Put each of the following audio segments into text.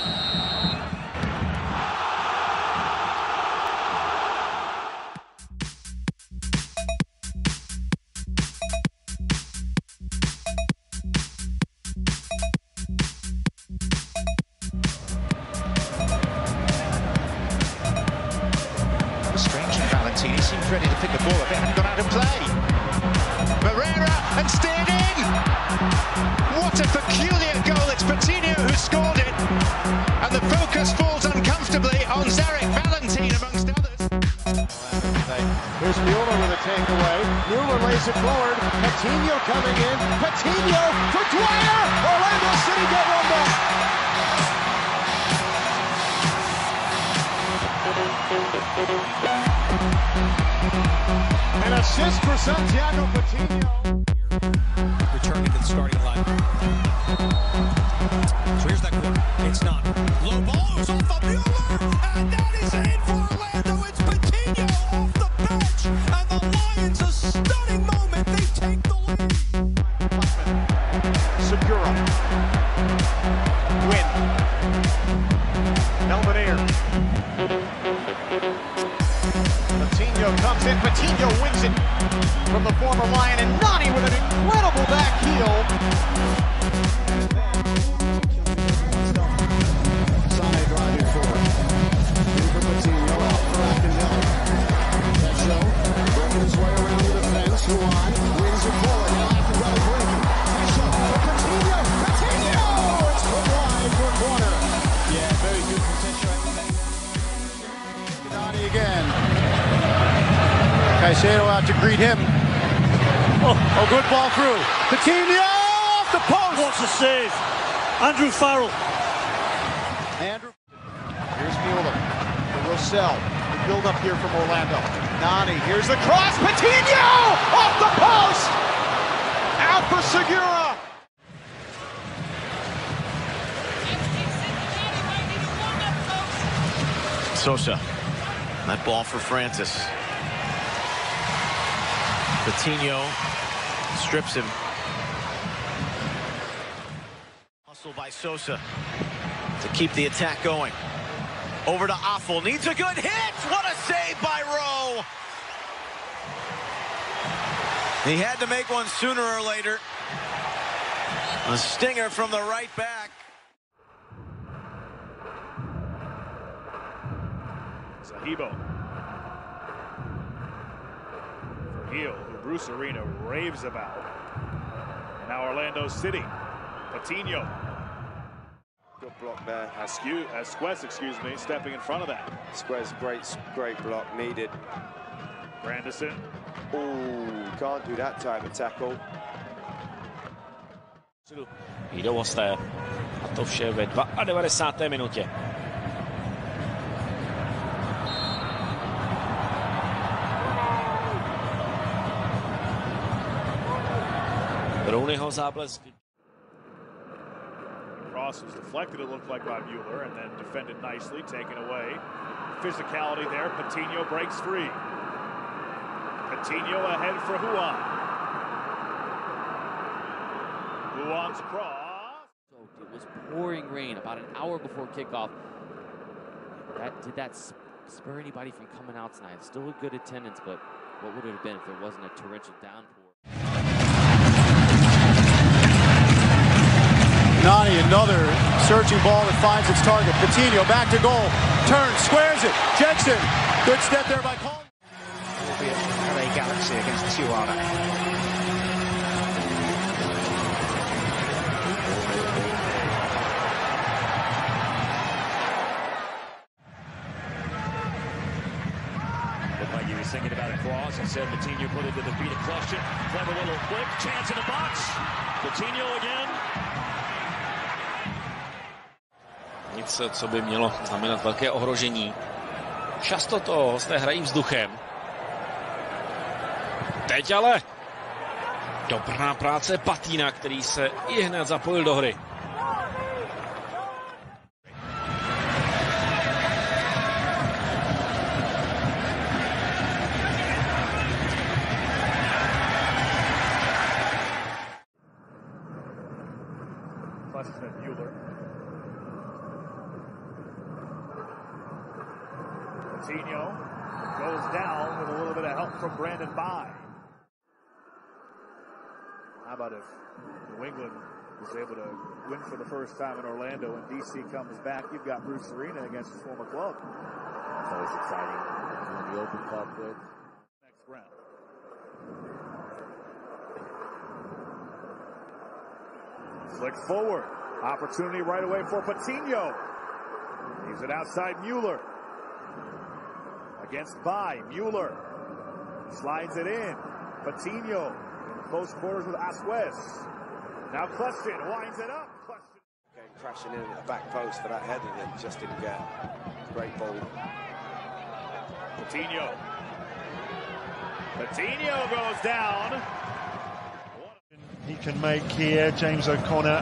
Strange and Valentini seems ready to pick the ball up. It hadn't got out of play. Moreira and steered in. What a peculiar goal. It's Patino who scored it. And the focus falls uncomfortably on Zarek Valentine amongst others. Here's Mueller with a takeaway. Mueller lays it forward. Patino coming in. Patino for Dwyer. Orlando City get one back. An assist for Santiago Patino. Returning to the starting line. So here's that corner. It's not. Low ball. It's off of Mueller. And that is in for Orlando. It's Patino off the bench. And the Lions, a stunning moment. They take the lead. Segura. Win. Melvin Patino comes in. Patino wins it from the former Lion. And Nani with an incredible back heel. Sane driving forward. In for Patino. Out for Akinel. Petro working his way around the defense. Juan wins it forward. Now Akinel breaking. Patino. Patino! It's put wide for a corner. Yeah, very good potential. Nani again. Caicedo out to greet him. Oh, good ball through. Patino off the post. Wants to save. Andrew Farrell. Here's Mueller. For Rossell. The build up here from Orlando. Nani. Here's the cross. Patino off the post. Out for Segura. Sosa. That ball for Francis. Patino strips him. Hustle by Sosa to keep the attack going. Over to Afful. Needs a good hit. What a save by Rowe. He had to make one sooner or later. A stinger from the right back. Zahibo. For Heel, who Bruce Arena raves about. And now Orlando City. Patino. Good block there. Asquez, excuse me, stepping in front of that. Square's great block needed. Grandison. Oh, can't do that type of tackle. Jde o Oster. A to vše ve 92. minutě. Rooneyho záblesk. Cross was deflected, it looked like, by Mueller, and then defended nicely, taken away. Physicality there. Patino breaks free. Patino ahead for Juan. Juan's cross. It was pouring rain about an hour before kickoff. Did that spur anybody from coming out tonight? Still a good attendance, but what would it have been if there wasn't a torrential downpour? Nani, another surging ball that finds its target. Patino back to goal. Turns, squares it. Jackson. Good step there by Colin. Will be at LA Galaxy against Tijuana. Looked like he was thinking about a cross. Instead, Patino put it to the feet of question. Clever little quick chance in the box. Patino again. Nic, co by mělo znamenat velké ohrožení. Často to hosté hrají vzduchem. Teď ale dobrá práce Patina, který se i hned zapojil do hry. Coutinho goes down with a little bit of help from Brandon Bye. How about if New England is able to win for the first time in Orlando and DC comes back? You've got Bruce Arena against his former club. It's always exciting when the Open Cup with Next round. Flicks forward. Opportunity right away for Patino. Leaves it outside Mueller. Against Bye. Mueller slides it in. Patino in close quarters with Asquez. Now Kleshin winds it up. Came crashing in at the back post for that header and just didn't get. Great ball. Patino. Patino goes down. He can make here, James O'Connor.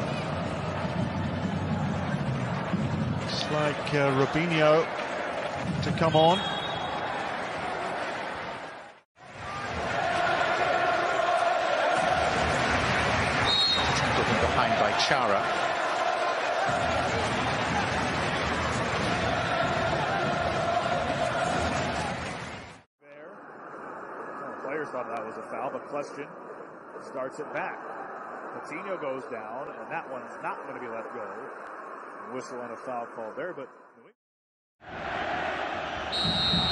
It's like Robinho to come on. Driven behind by Chara. Players thought that was a foul, but Kleshin starts it back. Patino goes down, and that one's not going to be let go. Whistle on a foul call there, but